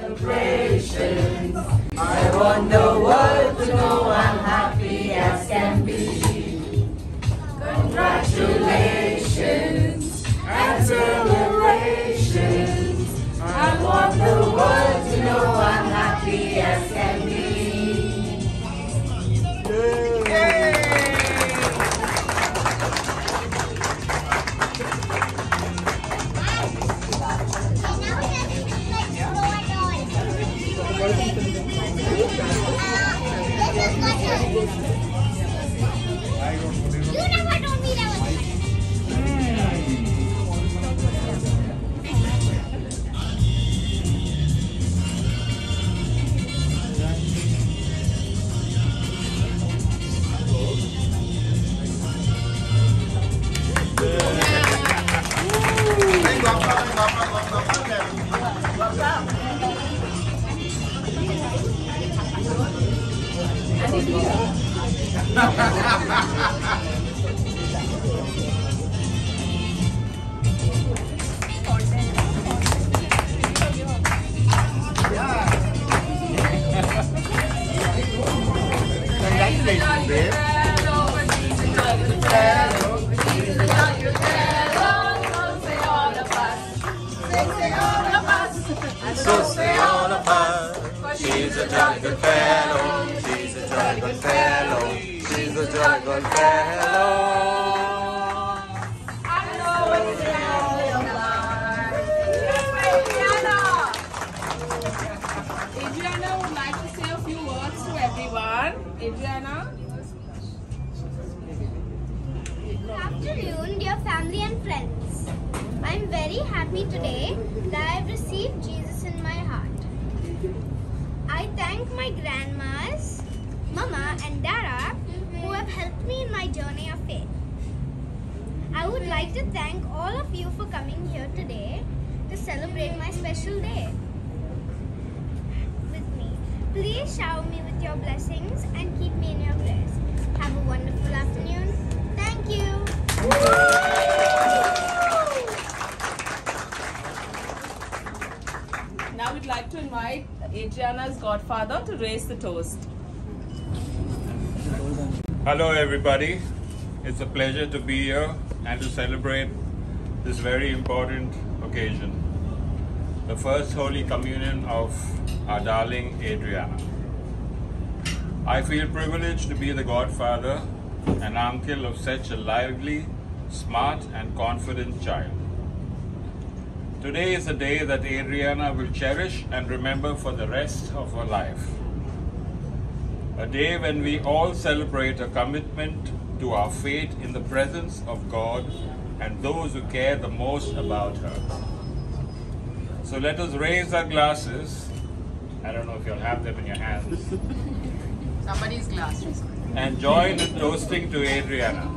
celebrations. I want the world to know I'm happy as can be. Congratulations and celebrations. I want the world to know I'm happy as can be. Yay! You never told me that was Congratulations, babe. So say all of us. She's a jolly good fellow. She's a jolly good fellow. She's a jolly good fellow. I know it's Adrianna would like to say a few words to everyone. Adrianna. Good afternoon, dear family and friends. I'm very happy today that I've received Jesus in my heart. I thank my grandmas, Mama and Dada who have helped me in my journey of faith. I would like to thank all of you for coming here today to celebrate my special day with me. Please shower me with your blessings and keep me in your prayers. Have a wonderful afternoon. Thank you. Now we'd like to invite Adrianna's godfather to raise the toast. Hello everybody, it's a pleasure to be here and to celebrate this very important occasion, the first Holy Communion of our darling Adrianna. I feel privileged to be the godfather and uncle of such a lively, smart and confident child. Today is a day that Adrianna will cherish and remember for the rest of her life. A day when we all celebrate a commitment to our faith in the presence of God and those who care the most about her. So let us raise our glasses. I don't know if you'll have them in your hands. Somebody's glasses. And join in toasting to Adrianna.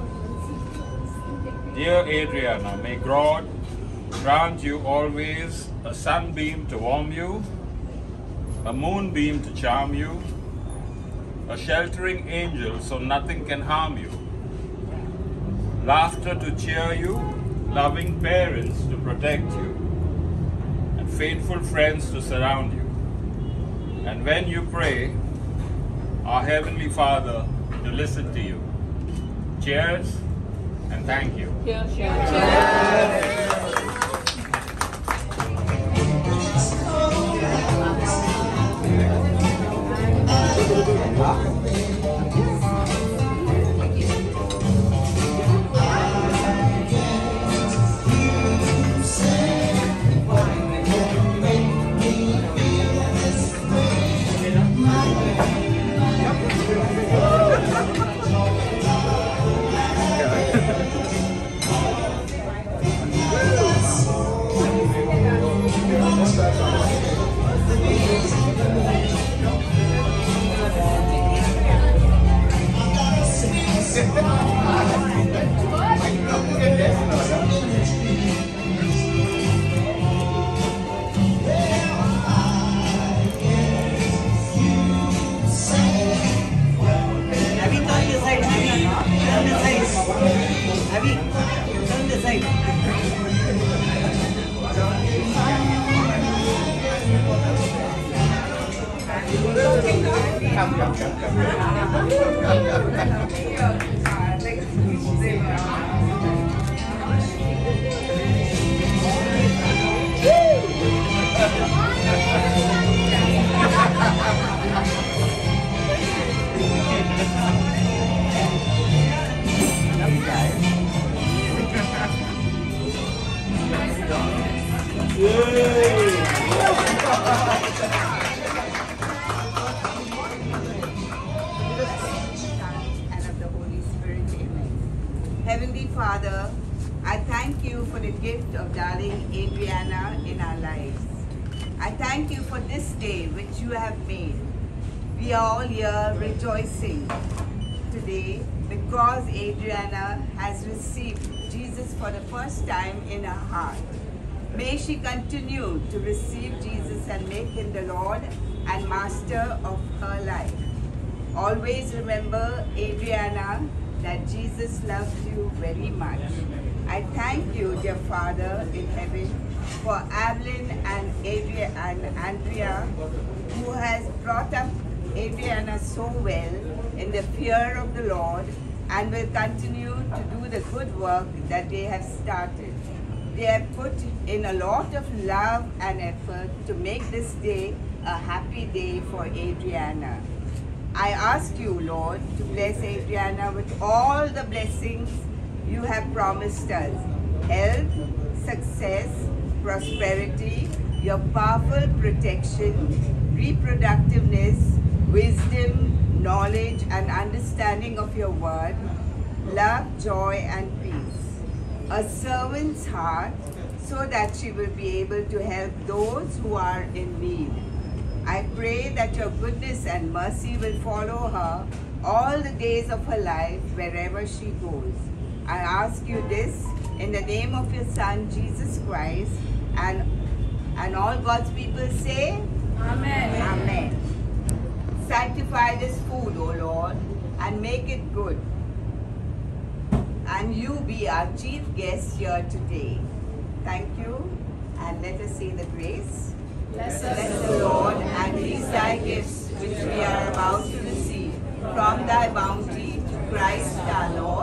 Dear Adrianna, may God grant you always a sunbeam to warm you, a moonbeam to charm you, a sheltering angel so nothing can harm you, laughter to cheer you, loving parents to protect you, and faithful friends to surround you. And when you pray, our Heavenly Father to listen to you. Cheers and thank you. Cheers. Cheers. And of the Holy Spirit. Amen. Heavenly Father, I thank you for the gift of darling Adrianna in our lives. I thank you for this day which you have made. We are all here rejoicing today because Adrianna has received Jesus for the first time in her heart. May she continue to receive Jesus and make him the Lord and Master of her life. Always remember, Adrianna, that Jesus loves you very much. I thank you, dear Father in heaven, for Evelyn and Andrea, who has brought up Adrianna so well in the fear of the Lord and will continue to do the good work that they have started. They have put in a lot of love and effort to make this day a happy day for Adrianna. I ask you, Lord, to bless Adrianna with all the blessings you have promised us. Health, success, prosperity, your powerful protection, reproductiveness, wisdom, knowledge and understanding of your word, love, joy and peace. A servant's heart so that she will be able to help those who are in need. I pray that your goodness and mercy will follow her all the days of her life wherever she goes. I ask you this in the name of your Son, Jesus Christ, and all God's people say, Amen. Amen. Sanctify this food, O Lord, and make it good. And you be our chief guest here today. Thank you, and let us say the grace. Bless the Lord, and these thy gifts which we are about to receive from thy bounty, through Christ our Lord.